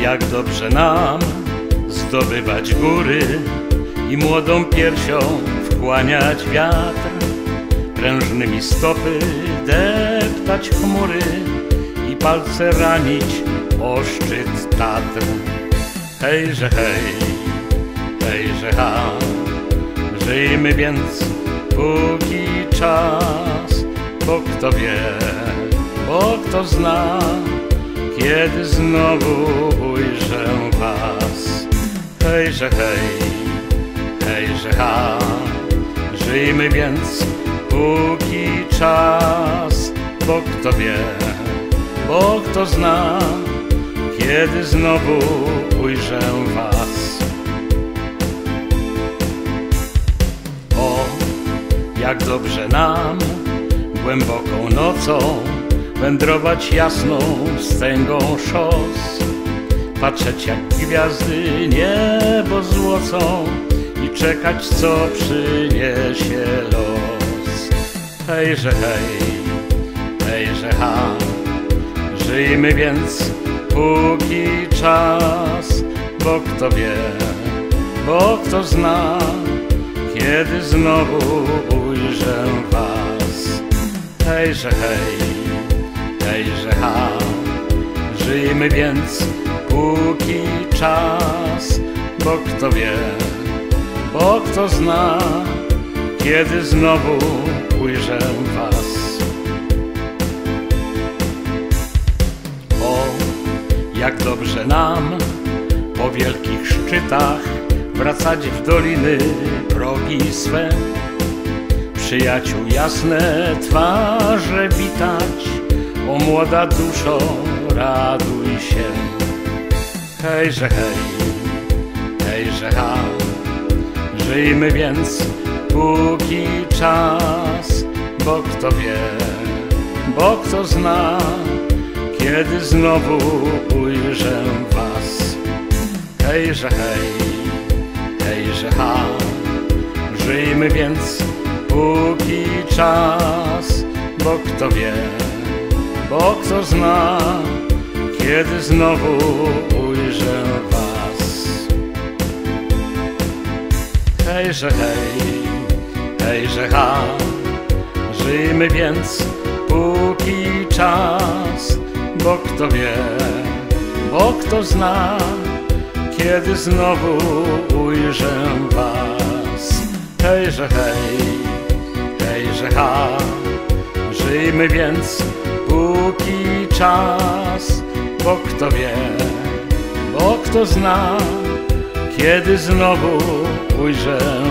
jak dobrze nam zdobywać góry i młodą piersią wchłaniać wiatr, prężnymi stopy deptać chmury i palce ranić o szczyt Tatr. Hejże hej, hejże ha, żyjmy więc póki czas, bo kto wie, bo kto zna, kiedy znowu ujrzę was. Hejże hej, hejże ha, żyjmy więc póki czas, bo kto wie, bo kto zna, kiedy znowu ujrzę was. O, jak dobrze nam głęboką nocą wędrować jasną wstęgą szos, patrzeć jak gwiazdy niebo złocą i czekać, co przyniesie los. Hejże hej, hejże ha, żyjmy więc póki czas, bo kto wie, bo kto zna, kiedy znowu ujrzę was. Hejże hej, hejże ha, żyjmy więc póki czas, bo kto wie, bo kto zna, kiedy znowu ujrzę was. O, jak dobrze nam po wielkich szczytach wracać w doliny progi swe, przyjaciół jasne twarze witać, o młoda duszo, raduj się. Hejże hej, hejże ha, żyjmy więc póki czas, bo kto wie, bo kto zna, kiedy znowu ujrzę was. Hejże hej, hejże ha, żyjmy więc póki czas, bo kto wie, bo kto zna, kiedy znowu ujrzę was. Hejże hej, hejże ha, żyjmy więc póki czas, bo kto wie, bo kto zna, kiedy znowu ujrzę was. Hejże hej, hejże ha, żyjmy więc póki czas, bo kto wie, bo kto zna, kiedy znowu ujrzę